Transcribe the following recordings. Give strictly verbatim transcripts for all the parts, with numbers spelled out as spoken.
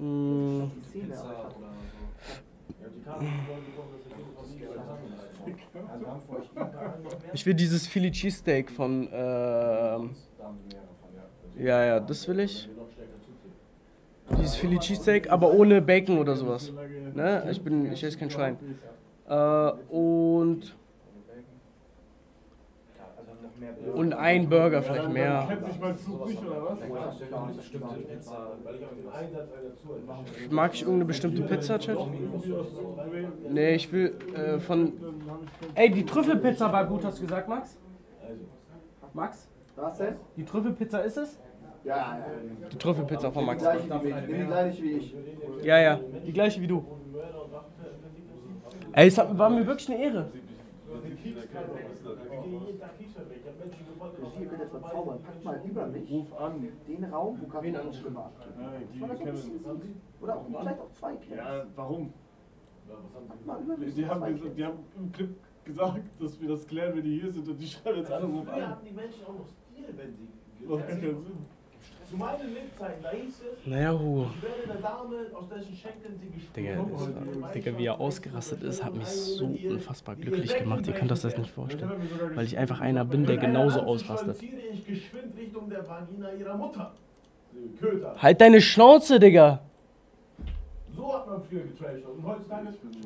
Mm, Ich will dieses Philly Cheesesteak von, ähm, ja, ja, das will ich. Dieses Philly Cheesesteak, aber ohne Bacon oder sowas. Ne? Ich bin, ich esse kein Schwein. Äh, und, und ein Burger vielleicht mehr. Mag ich irgendeine bestimmte Pizza, Chat? Nee, ich will äh, von. Ey, die Trüffelpizza war gut, hast du gesagt, Max? Max? Was denn? Die Trüffelpizza ist es? Ja, Die Trüffelpizza von Max. die gleiche wie mich. Nimm die gleiche wie ich. Ja, ja, die gleiche wie du. Ey, es hat, war mir wirklich eine Ehre. Ihr könnt jetzt mal zaubern. Packt mal über mich Ruf an. den Raum, wo gerade Menschen gemacht Ja, die wird. kennen. Oder auch, vielleicht auch zwei Kinder. Ja, warum? Packt mal über mich Die haben, zwei gesagt, die haben im Clip gesagt, dass wir das klären, wenn die hier sind und die schreiben jetzt alle Ruf Früher an. hatten die Menschen auch noch Stil, wenn sie Macht keinen Sinn. zu meinen Lebzeiten, da hieß es, Naja, Hugo. ich werde der Dame, aus dessen Schenkeln sie gesprungen Digga, das war, Digga, wie er ausgerastet ist, hat mich so unfassbar glücklich gemacht. Ihr könnt euch das nicht vorstellen. Weil ich einfach einer bin, der genauso ausrastet. stolziere ich geschwind Richtung der Vagina ihrer Mutter. Sie Köter. Halt deine Schnauze, Digga! So hat man früher getrashed und heutzutage...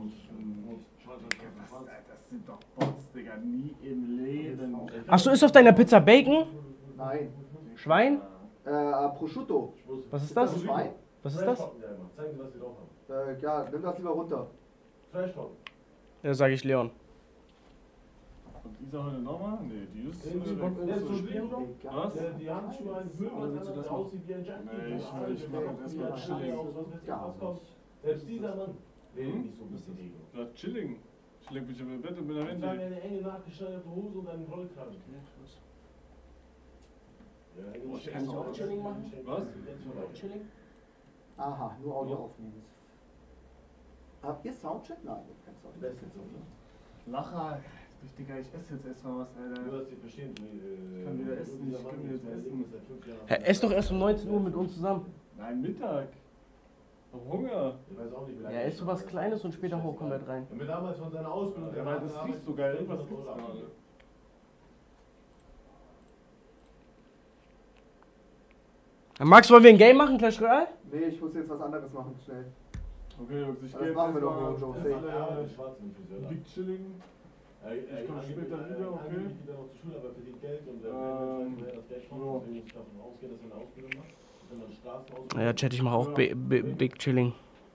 Das sind doch Bots, Digga. Nie im Leben. Achso, ist auf deiner Pizza Bacon? Nein. Schwein? Äh, Prosciutto. Was ist Ist das? das Schwein? Was ist das? Zeigen, was sie drauf haben. Äh, ja, nimm das lieber runter. Trash Talk. Ja, sag ich Leon. Und dieser heute nochmal? Nee, die ist. Der ist so schlimm, Bro. Was? Der die Handschuhe eines Müllmanns an, der aussieht wie ein Junkie. Nee, ich- ich mach jetzt erstmal Chilling. Was kommt? Selbst dieser Mann redet nicht so ein bisschen Ego. Ja, chilling. Ich leg mich im Bett und bin am Ich trage Handy. eine enge nachgeschneiderte Hose und einen Rollkragen. Boah, ich kann auch Chilling machen? Was? Chilling? Aha, nur Audio aufnehmen. Habt ihr Soundcheck? Nein, ihr habt keinen Soundcheck. Lacher. Digga, ich esse jetzt erstmal was, Alter. Du hast dich verstehen, Ich kann wieder essen, ich kann jetzt essen. Hä, ess doch erst um neunzehn Uhr mit uns zusammen. Nein, Mittag. Ich hab Hunger. Ich weiß auch nicht, wie lange. Ja, ess du was Kleines und später hoch komplett rein. Wenn wir damals von seiner Ausbildung Ja, weil das riecht so geil. Irgendwas gibt's gerade. Max, wollen wir ein Game machen, Clash Royale? Nee, ich muss jetzt was anderes machen, schnell. Okay, Jungs, ich Das geh jetzt machen wir doch, erstmal Jojo. Das ist alle schwarz im Friseur. Big Chilling. Ich komm später wieder, okay? Ich wieder noch zur Schule, aber verdient Geld und der Ähm, will das Geld kommt, ja. deswegen muss ich davon ausgehen, dass er eine Ausbildung macht. Wenn man Straßenausbildung Ja, Chat, ich mache auch Bi- Bi- Big Chilling.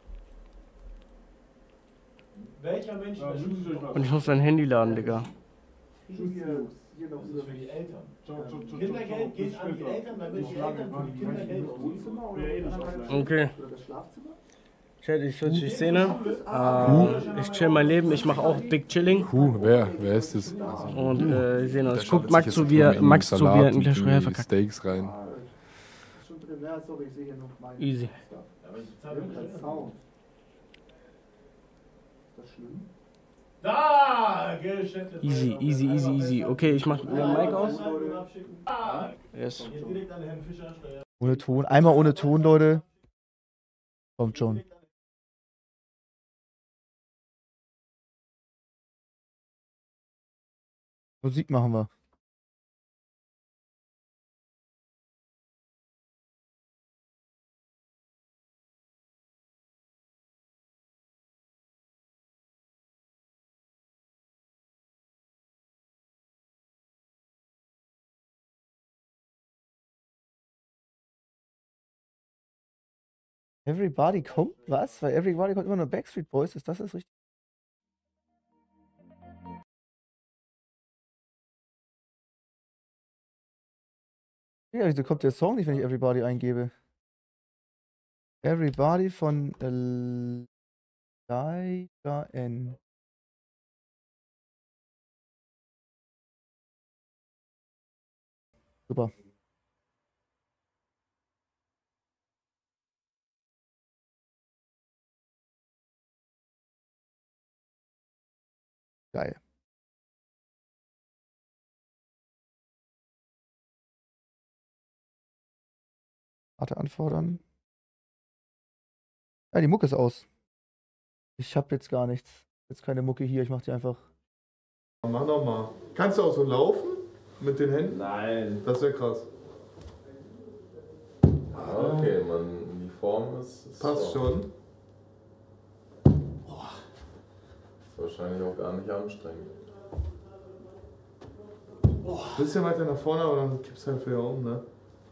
Welcher Mensch in Ja, der wünsche ich Schule euch was. Und ich muss dein Handy laden, Digga. Hier, hier noch Das ist über für mich. die Eltern. Ciao, ciao, ciao, ciao, Kindergeld bis geht an die später. Eltern, damit die Bis lange, Eltern für die Mann. Kinder Geld Das ausgeben. Wohnzimmer Ja, oder eh nicht anderthalb offline. Stunden? Okay. Oder das Schlafzimmer? Chat, ich wünsche euch Szene. Ähm, ich chill mein Leben, ich mache auch Big Chilling. Puh, wer? Wer ist das? Und äh, wir sehen uns. Der Ich guck schaltet Max sich zu, jetzt wie er, immer in Max zu, wie er Salat in Clash und Royale die verkackt. Steaks rein. Ah, ist schon drin. Ja, sorry, ich sehe hier noch meinen Easy. Stuff. Aber ich Wir bezahle haben mich keinen nicht. Sound. Ist das schlimm? Da! Geschäfte. Easy, easy, easy, easy. Okay, ich mach mir Mic aus. Yes. Jetzt direkt an Herrn Fischer. Steuer. Ohne Ton. Einmal ohne Ton, Leute. Kommt schon. Musik machen wir. Everybody kommt? Was? Weil Everybody kommt immer nur Backstreet Boys. Ist das das richtig? Ja, wieso kommt der Song nicht, wenn ich Everybody eingebe? Everybody von äh, Liza N. Super. Geil. Warte, anfordern. Ja, die Mucke ist aus. Ich habe jetzt gar nichts. Jetzt keine Mucke hier, ich mach die einfach. Mach nochmal. Kannst du auch so laufen? Mit den Händen? Nein. Das wäre krass. Ah, okay, man, die Form ist. ist Passt so. schon. Ist wahrscheinlich auch gar nicht anstrengend. Bisschen weiter nach vorne, aber dann kippst du halt wieder um, ne?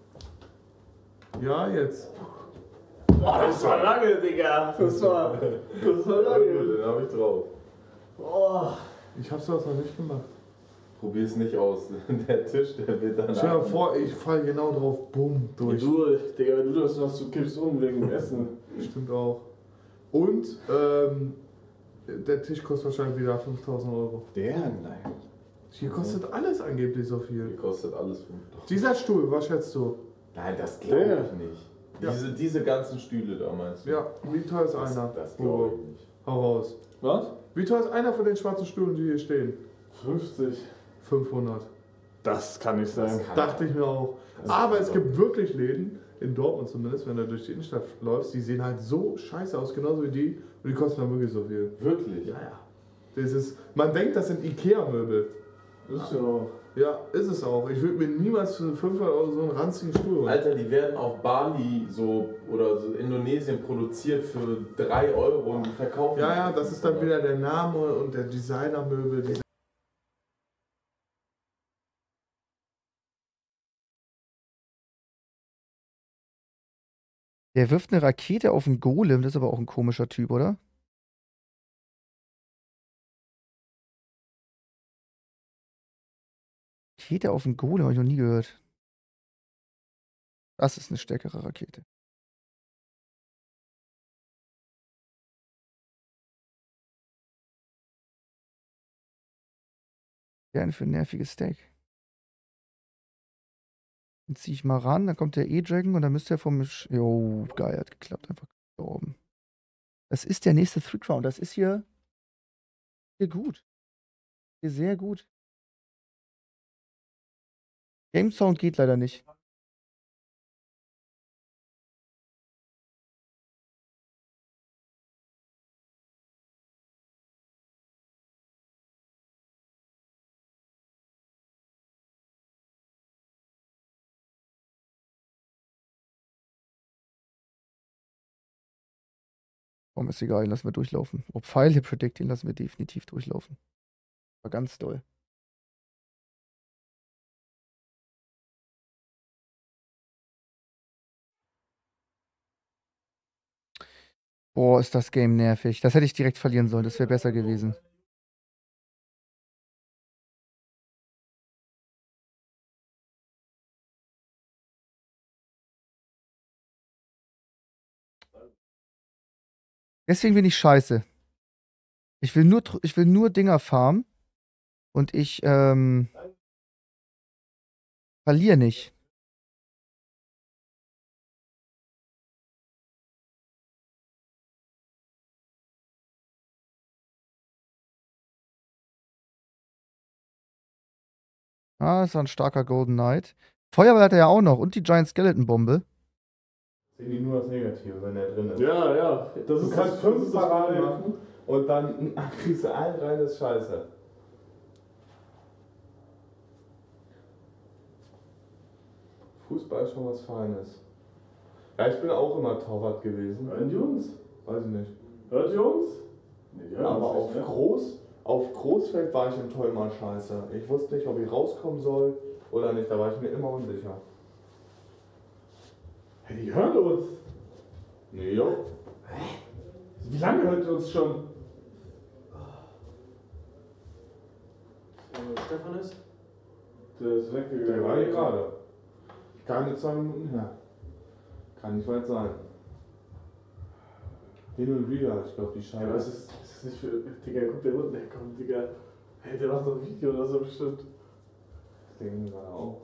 Ja, jetzt. Boah, das war lange, Digga. Das war, das war Ja, lange. gut, den habe ich drauf. Oh. Ich hab's das noch nicht gemacht. Probier's nicht aus. Der Tisch, der wird dann. Stell dir mal vor, ich fall genau drauf, bumm, durch. Du, Digga, wenn du das machst, du kippst um wegen dem Essen. Stimmt auch. Und, ähm, der Tisch kostet wahrscheinlich wieder fünftausend Euro. Der? Nein. Hier kostet alles angeblich so Die viel. kostet alles fünftausend. Dieser Stuhl, was schätzt du? Nein, das glaube Der? ich nicht. Ja. Diese, diese ganzen Stühle da meinst du? Ja, wie teuer ist Das, einer? das glaube ich nicht. Hau raus. Was? Wie teuer ist einer von den schwarzen Stühlen, die hier stehen? fünfzig. fünfhundert. Das kann nicht sein. Das kann- Dachte ich mir auch. Das Aber kann es doch. gibt wirklich Läden, in Dortmund zumindest, wenn du durch die Innenstadt läufst, die sehen halt so scheiße aus, genauso wie die, und die kosten dann wirklich so viel. Wirklich? Ja, ja. Das ist, man denkt, das sind Ikea-Möbel. Ist ja auch. Ja, ist es auch. Ich würde mir niemals für fünfhundert Euro so einen ranzigen Stuhl holen. Alter, die werden auf Bali so oder so Indonesien produziert für drei Euro und die verkaufen. Ja, die ja, für das ist dann fünfhundert. wieder der Name und der Designermöbel. Die Der wirft eine Rakete auf einen Golem, das ist aber auch ein komischer Typ, oder? Rakete auf einen Golem, habe ich noch nie gehört. Das ist eine stärkere Rakete. Gerne für ein nerviges Steak. Dann ziehe ich mal ran, dann kommt der E-Dragon und dann müsste er vom... Sch jo, geil, hat geklappt, einfach gestorben. Das ist der nächste Three Crown, das ist hier... Hier gut. Hier sehr gut. Game Sound geht leider nicht. Warum ist egal, den lassen wir durchlaufen. Ob Pfeile Predict, den lassen wir definitiv durchlaufen. War ganz doll. Boah, ist das Game nervig. Das hätte ich direkt verlieren sollen, das wäre besser gewesen. Deswegen bin ich scheiße. Ich will nur, tr- ich will nur Dinger farmen und ich ähm, verliere nicht. Ah, das war ein starker Golden Knight. Feuerwehr hat er ja auch noch und die Giant Skeleton Bombe. sehen die nur das Negative, wenn er drin ist. Ja, ja. Das Du ist kannst das- fünf das ist das Paraden Problem. machen und dann kriegst du einen rein, das ist scheiße. Fußball ist schon was Feines. Ja, ich bin auch immer Torwart gewesen. Hören die uns? Weiß ich nicht. Hört ihr uns? Nee, die hören Aber uns auf, nicht, ne? Groß, auf Großfeld war ich im Toll mal scheiße. Ich wusste nicht, ob ich rauskommen soll oder nicht. Da war ich mir immer unsicher. Hey, die hören uns. Nee, jo. Wie lange hört ihr uns schon? Wo Stefan ist? Der ist weggegangen. Der war hier gerade. Keine zwei Minuten her. Kann nicht weit sein. Hin und wieder, ich glaube, die Ja, Scheibe. aber es ist, es ist nicht für. Digga, guck, der unten herkommt, Digga. Hey, der macht doch ein Video oder so bestimmt. Das denken wir gerade auch.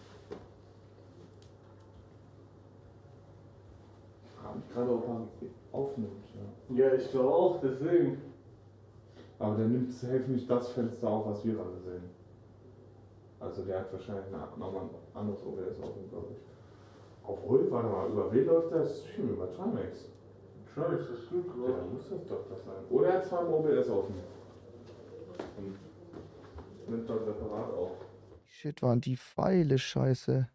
Ich frage mich gerade, ob er aufnimmt. Ja. Ja, ich glaube auch, deswegen. Aber der nimmt safe nicht das Fenster auf, was wir alle sehen. Also der hat wahrscheinlich eine- nochmal ein anderes O B S offen, glaube ich. Obwohl, warte mal, über wen läuft der Stream? Über Trimax. Scheiße, das ist gut, Ja, oder? muss das doch das sein. Oder er hat zwar im O B S offen. Und nimmt dann separat auf. Shit, waren die Pfeile scheiße.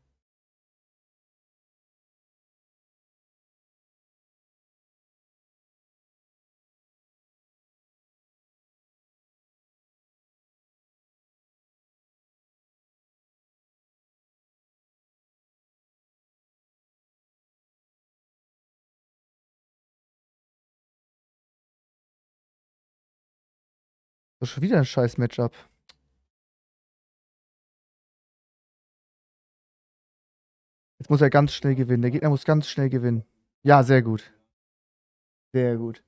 Das ist schon wieder ein scheiß Matchup. Jetzt muss er ganz schnell gewinnen. Der Gegner muss ganz schnell gewinnen. Ja, sehr gut. Sehr gut.